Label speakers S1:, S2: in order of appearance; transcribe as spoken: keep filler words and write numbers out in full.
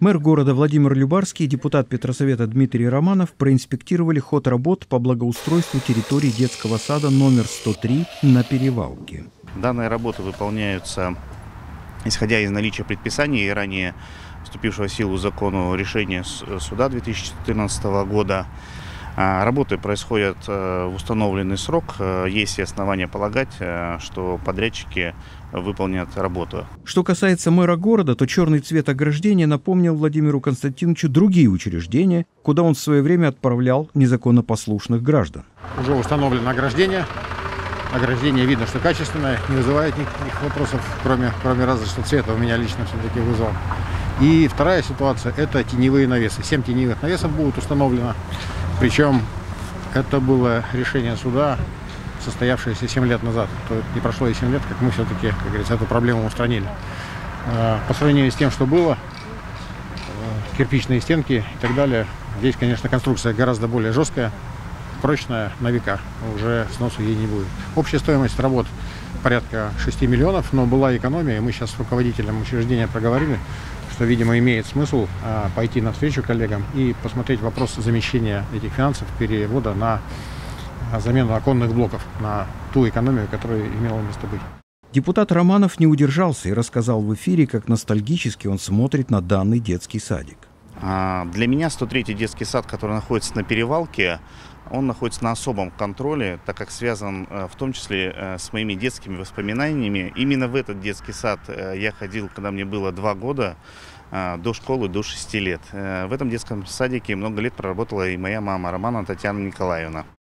S1: Мэр города Владимир Любарский и депутат Петросовета Дмитрий Романов проинспектировали ход работ по благоустройству территории детского сада номер сто три на Перевалке.
S2: Данные работы выполняются, исходя из наличия предписаний и ранее вступившего в силу закону решения суда две тысячи четырнадцатого года. Работы происходят в установленный срок. Есть и основания полагать, что подрядчики выполнят работу.
S1: Что касается мэра города, то черный цвет ограждения напомнил Владимиру Константиновичу другие учреждения, куда он в свое время отправлял незаконнопослушных граждан.
S3: Уже установлено ограждение. Ограждение видно, что качественное, не вызывает никаких вопросов, кроме, кроме разве что цвета у меня лично все-таки вызвал. И вторая ситуация – это теневые навесы. Семь теневых навесов будут установлено. Причем это было решение суда, состоявшееся семь лет назад. То не прошло и семь лет, как мы все-таки, как говорится, эту проблему устранили. По сравнению с тем, что было, кирпичные стенки и так далее, здесь, конечно, конструкция гораздо более жесткая, прочная, на века, уже сносу ей не будет. Общая стоимость работ порядка шести миллионов, но была экономия, и мы сейчас с руководителем учреждения проговорили, что, видимо, имеет смысл а, пойти навстречу коллегам и посмотреть вопрос замещения этих финансов, перевода на а, замену оконных блоков, на ту экономию, которая имела место быть.
S1: Депутат Романов не удержался и рассказал в эфире, как ностальгически он смотрит на данный детский садик.
S2: Для меня сто третий детский сад, который находится на Перевалке, он находится на особом контроле, так как связан в том числе с моими детскими воспоминаниями. Именно в этот детский сад я ходил, когда мне было два года, до школы, до шести лет. В этом детском садике много лет проработала и моя мама Романова Татьяна Николаевна.